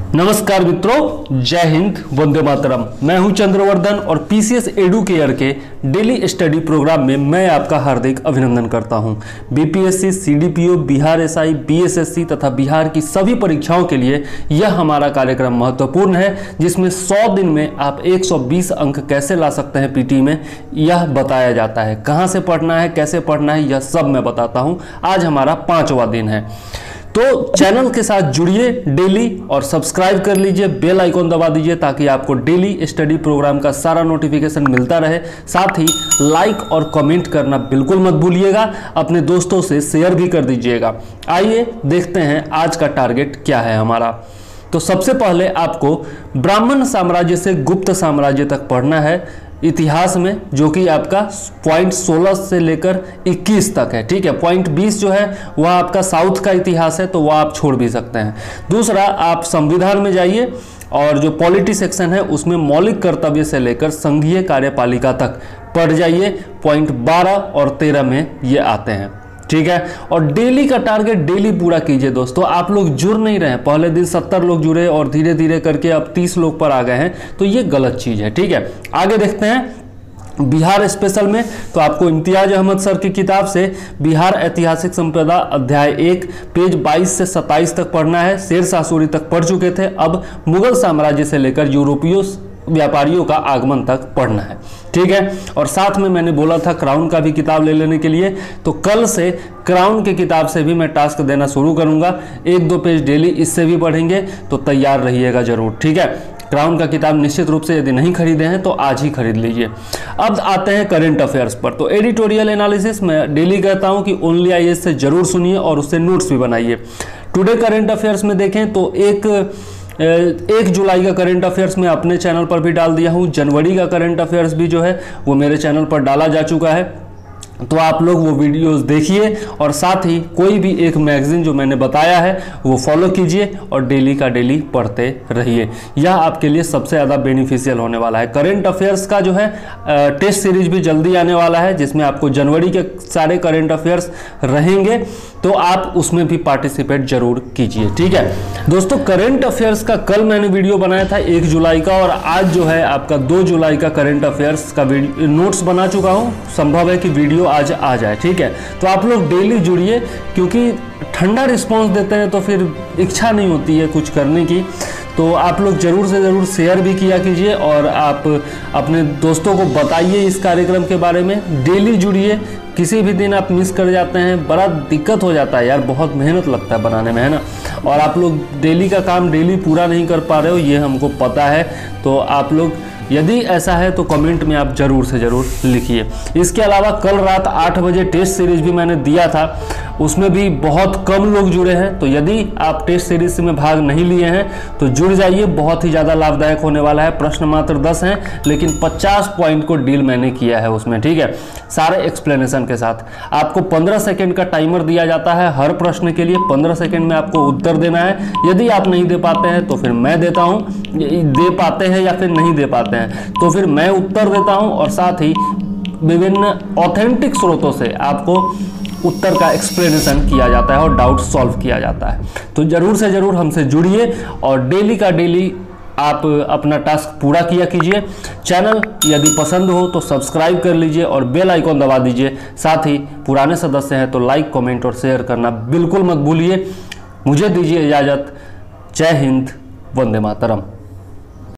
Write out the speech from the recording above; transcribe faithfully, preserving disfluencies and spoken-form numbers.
नमस्कार मित्रों, जय हिंद, वंदे मातरम। मैं हूं चंद्रवर्धन और पीसीएस एडू केयर के डेली स्टडी प्रोग्राम में मैं आपका हार्दिक अभिनंदन करता हूं। BPSC, CDPO, Bihar SI, BSSC तथा बिहार की सभी परीक्षाओं के लिए यह हमारा कार्यक्रम महत्वपूर्ण है, जिसमें सौ दिन में आप एक सौ बीस अंक कैसे ला सकते हैं पीटी में, यह बताया जाता है। कहां से पढ़ना है, कैसे पढ़ना है, यह सब मैं बताता हूं। आज हमारा पांचवा दिन है, तो चैनल के साथ जुड़िए डेली और सब्सक्राइब कर लीजिए, बेल आइकॉन दबा दीजिए ताकि आपको डेली स्टडी प्रोग्राम का सारा नोटिफिकेशन मिलता रहे। साथ ही लाइक और कमेंट करना बिल्कुल मत भूलिएगा, अपने दोस्तों से शेयर भी कर दीजिएगा। आइए देखते हैं आज का टारगेट क्या है हमारा। तो सबसे पहले आपको ब्राह्मण साम्राज्य से गुप्त साम्राज्य तक पढ़ना है इतिहास में, जो कि आपका पॉइंट सोलह से लेकर इक्कीस तक है। ठीक है, पॉइंट बीस जो है वह आपका साउथ का इतिहास है, तो वह आप छोड़ भी सकते हैं। दूसरा, आप संविधान में जाइए और जो पॉलिटी सेक्शन है उसमें मौलिक कर्तव्य से लेकर संघीय कार्यपालिका तक पढ़ जाइए। पॉइंट बारह और तेरह में ये आते हैं। ठीक है, और डेली का टारगेट डेली पूरा कीजिए दोस्तों। आप लोग जुड़ नहीं रहे, पहले दिन सत्तर लोग जुड़े और धीरे धीरे करके अब तीस लोग पर आ गए हैं, तो ये गलत चीज़ है। ठीक है, आगे देखते हैं बिहार स्पेशल में। तो आपको इम्तियाज अहमद सर की किताब से बिहार ऐतिहासिक संपदा अध्याय एक पेज बाईस से सत्ताईस तक पढ़ना है। शेर शाह सूरी तक पढ़ चुके थे, अब मुगल साम्राज्य से लेकर यूरोपीय व्यापारियों का आगमन तक पढ़ना है। ठीक है, और साथ में मैंने बोला था क्राउन का भी किताब ले लेने के लिए, तो कल से क्राउन की किताब से भी मैं टास्क देना शुरू करूंगा। एक दो पेज डेली इससे भी पढ़ेंगे, तो तैयार रहिएगा जरूर। ठीक है, क्राउन का किताब निश्चित रूप से यदि नहीं खरीदे हैं तो आज ही खरीद लीजिए। अब आते हैं करंट अफेयर्स पर। तो एडिटोरियल एनालिसिस मैं डेली कहता हूं कि ओनली आईएएस से जरूर सुनिए और उससे नोट्स भी बनाइए। टुडे करंट अफेयर्स में देखें तो एक एक जुलाई का करंट अफेयर्स मैं अपने चैनल पर भी डाल दिया हूँ। जनवरी का करंट अफेयर्स भी जो है वो मेरे चैनल पर डाला जा चुका है, तो आप लोग वो वीडियोस देखिए और साथ ही कोई भी एक मैगजीन जो मैंने बताया है वो फॉलो कीजिए और डेली का डेली पढ़ते रहिए। यह आपके लिए सबसे ज़्यादा बेनिफिशियल होने वाला है। करंट अफेयर्स का जो है टेस्ट सीरीज भी जल्दी आने वाला है, जिसमें आपको जनवरी के सारे करंट अफेयर्स रहेंगे, तो आप उसमें भी पार्टिसिपेट जरूर कीजिए। ठीक है दोस्तों, करंट अफेयर्स का कल मैंने वीडियो बनाया था एक जुलाई का, और आज जो है आपका दो जुलाई का करंट अफेयर्स का नोट्स बना चुका हूँ। संभव है कि वीडियो आज आ जाए। ठीक है, तो आप लोग डेली जुड़िए, क्योंकि ठंडा रिस्पांस देते हैं तो फिर इच्छा नहीं होती है कुछ करने की। तो आप लोग जरूर से ज़रूर शेयर भी किया कीजिए और आप अपने दोस्तों को बताइए इस कार्यक्रम के बारे में। डेली जुड़िए, किसी भी दिन आप मिस कर जाते हैं बड़ा दिक्कत हो जाता है यार, बहुत मेहनत लगता है बनाने में, है ना। और आप लोग डेली का काम डेली पूरा नहीं कर पा रहे हो, ये हमको पता है। तो आप लोग यदि ऐसा है तो कमेंट में आप जरूर से जरूर लिखिए। इसके अलावा कल रात आठ बजे टेस्ट सीरीज भी मैंने दिया था, उसमें भी बहुत कम लोग जुड़े हैं। तो यदि आप टेस्ट सीरीज में भाग नहीं लिए हैं तो जुड़ जाइए, बहुत ही ज़्यादा लाभदायक होने वाला है। प्रश्न मात्र दस हैं, लेकिन पचास पॉइंट को डील मैंने किया है उसमें। ठीक है, सारे एक्सप्लेनेशन के साथ। आपको पंद्रह सेकेंड का टाइमर दिया जाता है हर प्रश्न के लिए, पंद्रह सेकेंड में आपको उत्तर देना है। यदि आप नहीं दे पाते हैं तो फिर मैं देता हूँ, दे पाते हैं या फिर नहीं दे पाते हैं तो फिर मैं उत्तर देता हूं, और साथ ही विभिन्न ऑथेंटिक स्रोतों से आपको उत्तर का एक्सप्लेनेशन किया जाता है और डाउट सॉल्व किया जाता है। तो जरूर से जरूर हमसे जुड़िए और डेली का डेली आप अपना टास्क पूरा किया कीजिए। चैनल यदि पसंद हो तो सब्सक्राइब कर लीजिए और बेल आइकॉन दबा दीजिए। साथ ही पुराने सदस्य हैं तो लाइक, कमेंट और शेयर करना बिल्कुल मत भूलिए। मुझे दीजिए इजाज़त। जय हिंद, वंदे मातरम।